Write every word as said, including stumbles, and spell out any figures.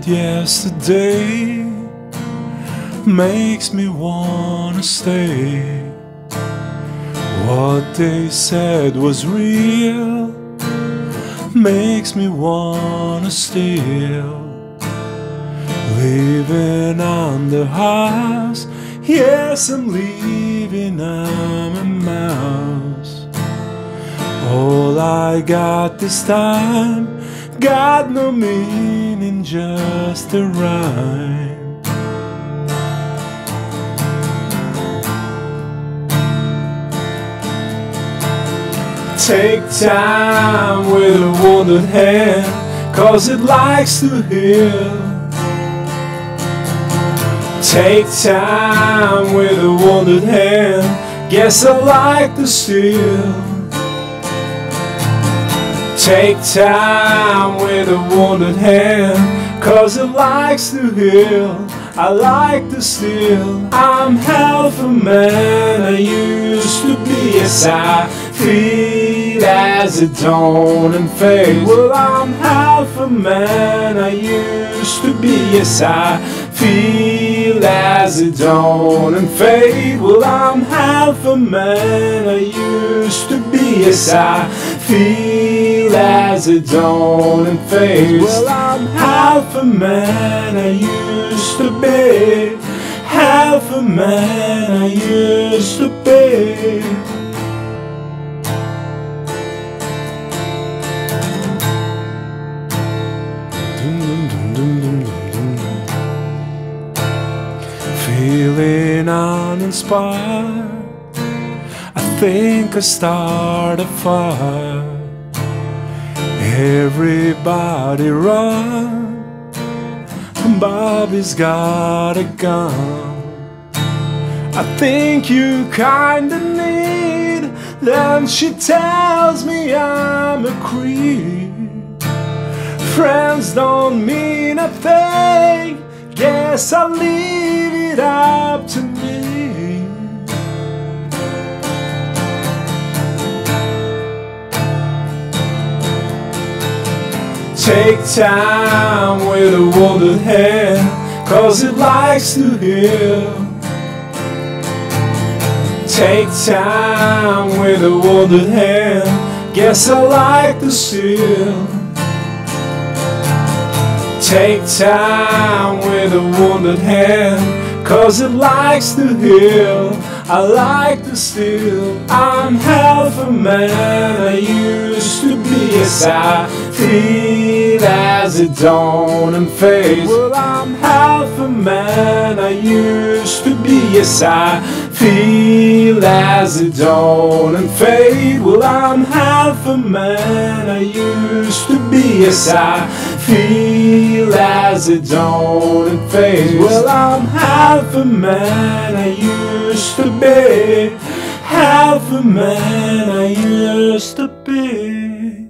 said yesterday makes me wanna stay. What they said was real makes me wanna steal. Living on the house, yes, I'm leaving, I'm a mouse. All I got this time got no meaning, just a rhyme. Take time with a wounded hand, 'cause it likes to heal. Take time with a wounded hand, guess I like to steal. Take time with a wounded hand, 'cause it likes to heal. I like to steal. I'm half a man I used to be. Yes, I feel as it dawn and fades. Well, I'm half a man I used to be. Yes, I feel as it dawn and fade. Well, I'm half a man I used to be. Yes, I feel as it dawn and fades. Well, I'm half a man I used to be. Half a man I used to be. Feeling uninspired, I think I start a fire. Everybody run, Bobby's got a gun. I think you kinda need. Then she tells me I'm a creep. Friends don't mean a thing, guess I'll leave it up to me. Take time with a wounded hand, 'cause it likes to heal. Take time with a wounded hand, guess I like to steal. Take time with a wounded hand, 'cause it likes to heal. I like to steal. I'm half a man I used to be. Yes, I feel as it dawn and fades. Well, I'm half a man I used to be. Yes, I feel as it dawn and fade. Well, I'm half a man I used to be. Yes, I feel as it dawn and fades. Well, I'm half a man I used to be. Half a man I used to be.